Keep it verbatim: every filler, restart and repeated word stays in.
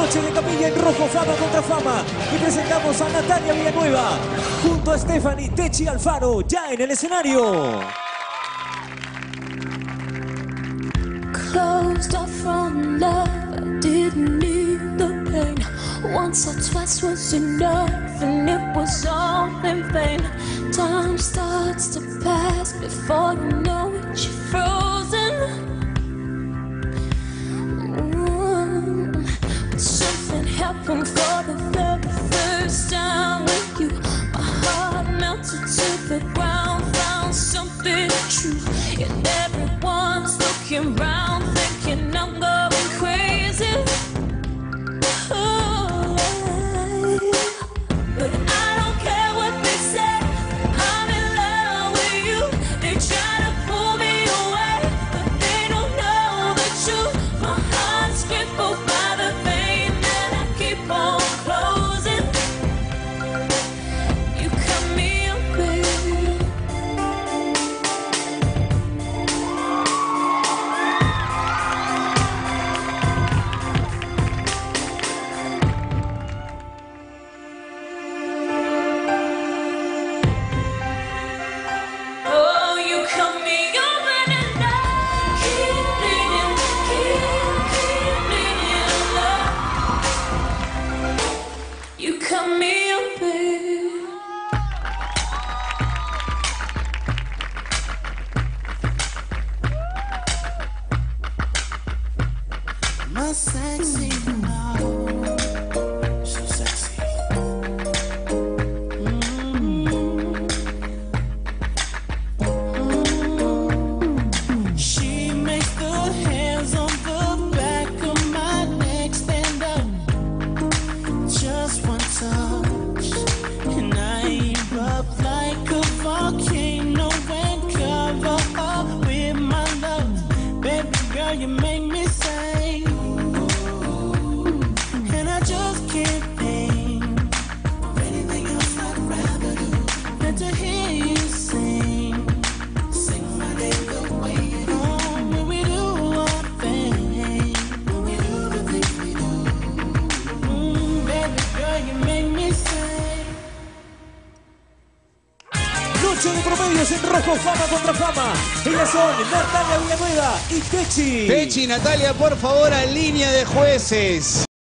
Noche de Capilla en rojo, Fama contra Fama. Y presentamos a Natalia Villanueva junto a Stephanie Techi Alfaro ya en el escenario. Closed off from love, I didn't need the pain. Once or twice was enough, and it was all in vain. Time starts to pass before you know it, you're frozen. Mm. But something happened for the very first time with you. My heart melted to the ground, found something true, and everyone's looking round, thinking I'm going crazy. Oh, but I don't care what they say, I'm in love with you. They try to pull me away, but they don't know the truth. My heart's crippled by the pain that I keep on closing. You cut me up, baby. Oh, you cut me open and I keep bleeding, keep, keep bleeding, love. You cut me open. My sexy now, so sexy. Mm-hmm. Mm-hmm. She makes the hands on the back of my neck stand up. Just one touch, and I erupt like a volcano and cover up with my love. Baby girl, you make me sing. And I just can't think of anything else I'd rather do than to hear you sing. Sing my name the way you do. Oh, when we do our thing, when we do the things we do. Mm, baby girl, you make me sing. Noche de promedios en rojo, Fama contra Fama. Ellas son Natalia Villanueva y Techi. Techi y Natalia, por favor, a línea de jueces.